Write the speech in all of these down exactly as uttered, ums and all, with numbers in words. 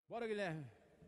Bora, Guilherme.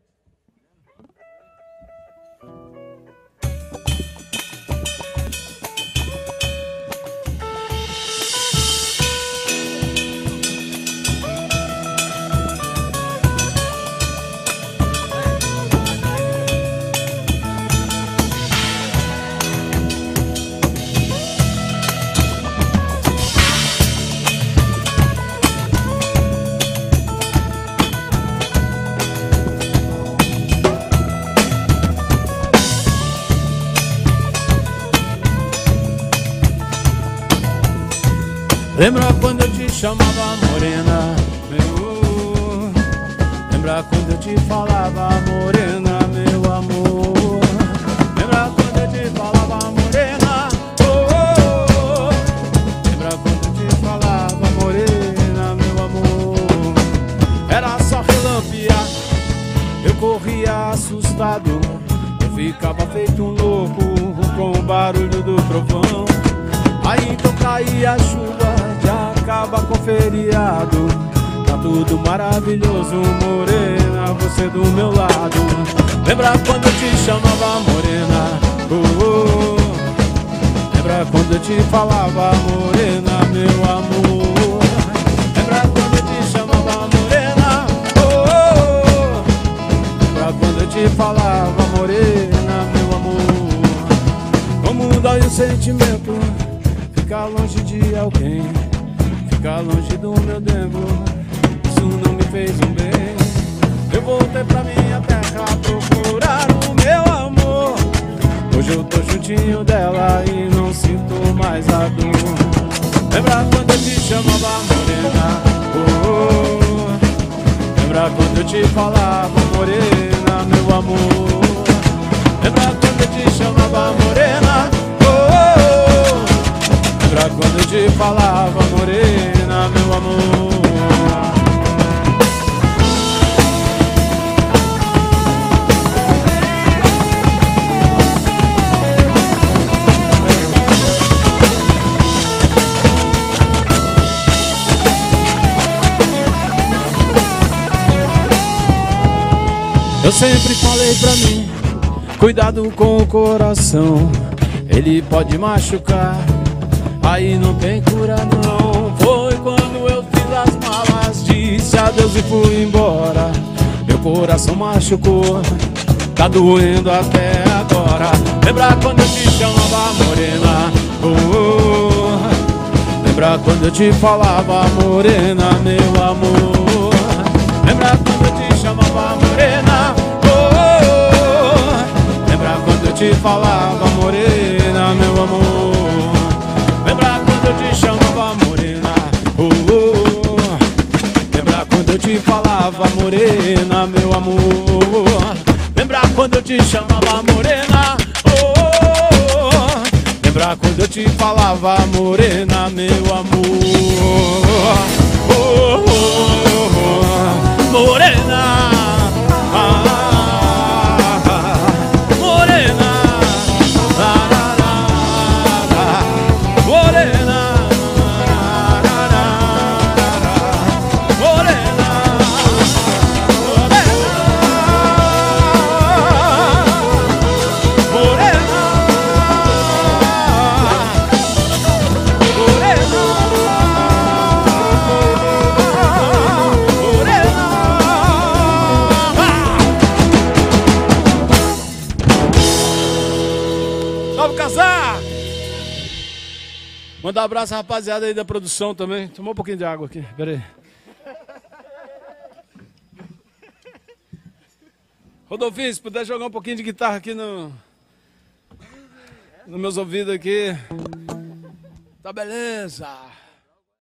Lembra quando eu te chamava morena, meu? Lembra quando eu te falava morena, meu amor? Lembra quando eu te falava morena, oh, oh, oh. Lembra quando eu te falava morena, meu amor? Era só relampear, eu corria assustado, eu ficava feito um louco com o barulho do trovão. Aí então caía a chuva, já acaba com o feriado. Tá tudo maravilhoso, morena, você do meu lado. Lembra quando eu te chamava morena, oh, oh. Lembra quando eu te falava morena, meu amor? Lembra quando eu te chamava morena, oh, oh. Lembra quando eu te falava morena, meu amor? Como dói o sentimento, ficar longe de alguém, ficar longe do meu tempo, isso não me fez um bem. Eu voltei pra minha terra procurar o meu amor. Hoje eu tô juntinho dela e não sinto mais a dor. Lembra quando eu te chamava morena, oh, oh. Lembra quando eu te falava morena, meu amor? Lembra quando eu te chamava morena, lembra quando eu te falava morena, meu amor? Eu sempre falei pra mim, cuidado com o coração, ele pode machucar, aí não tem cura não. Foi quando eu fiz as malas, disse adeus e fui embora. Meu coração machucou, tá doendo até agora. Lembra quando eu te chamava morena, oh, oh. Lembra quando eu te falava morena, meu amor? Lembra quando eu te chamava morena, oh, oh. Lembra quando eu te falava morena, meu amor? Lembra quando eu te chamava morena, oh, oh. Lembra quando eu te falava morena, meu amor? Lembra quando eu te chamava morena, oh, oh. Lembra quando eu te falava morena, meu amor? Oh, oh, oh, oh. Morena, ah, morena, ah, mandar um abraço à rapaziada aí da produção também. Tomou um pouquinho de água aqui, pera aí. Rodolfinho, se puder jogar um pouquinho de guitarra aqui no, nos meus ouvidos aqui. Tá beleza.